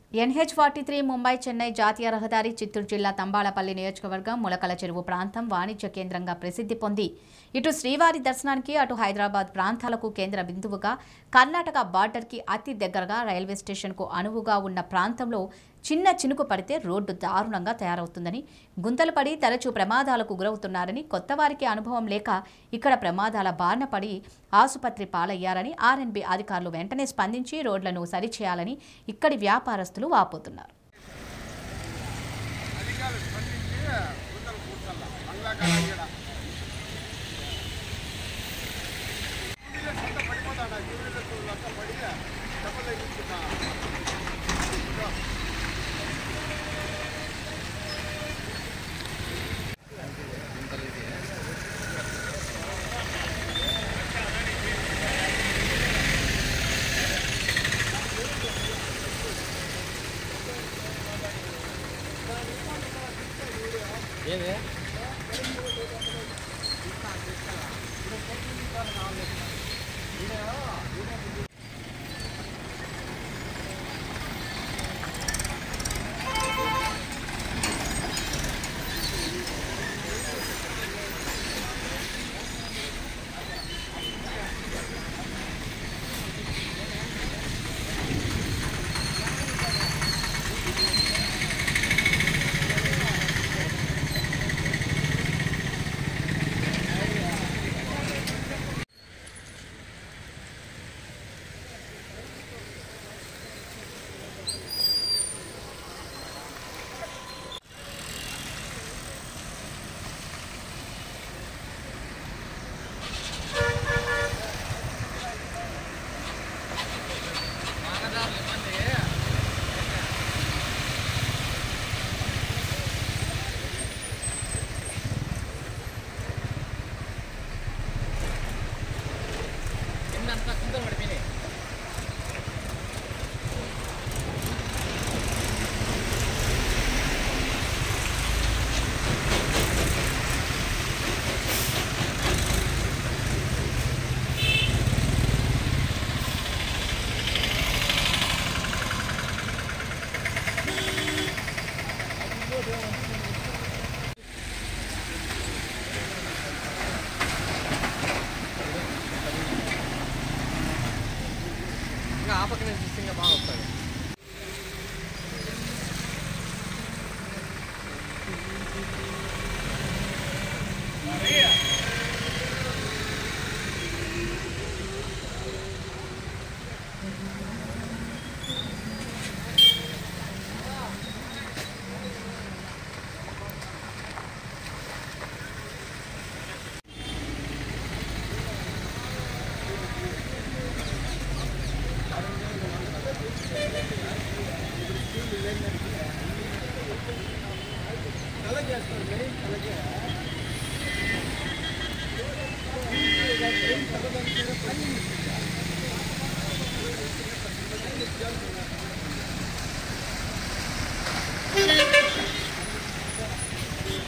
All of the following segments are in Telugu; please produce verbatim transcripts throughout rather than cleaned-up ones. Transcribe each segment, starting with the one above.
NH forty three Mumbai Chennai జాతీయ రహదారి చిత్తూరు జిల్లా తంబాలపల్లి నియోజకవర్గం ములకల చెరువు ప్రాంతం వాణిజ్య కేంద్రంగా ప్రసిద్ధి పొంది ఇటు శ్రీవారి దర్శనానికి అటు హైదరాబాద్ ప్రాంతాలకు కేంద్ర బిందువుగా కర్ణాటక బార్డర్కి అతి దగ్గరగా రైల్వే స్టేషన్కు అనువుగా ఉన్న ప్రాంతంలో చిన్న చినుకు పడితే రోడ్డు దారుణంగా తయారవుతుందని, గుంతలు పడి తరచూ ప్రమాదాలకు గురవుతున్నారని, కొత్తవారికి అనుభవం లేక ఇక్కడ ప్రమాదాల బారిన పడి ఆసుపత్రి పాలయ్యారని ఆర్ఎన్బి అధికారులు వెంటనే స్పందించి రోడ్లను సరిచేయాలని ఇక్కడి వ్యాపారస్తులు వాపోతున్నారు. ఏమే ఆ పక్కన చూస్తే బాగా వస్తుంది.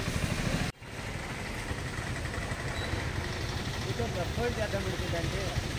ప్రపోజ్ చేద్దాం అంటే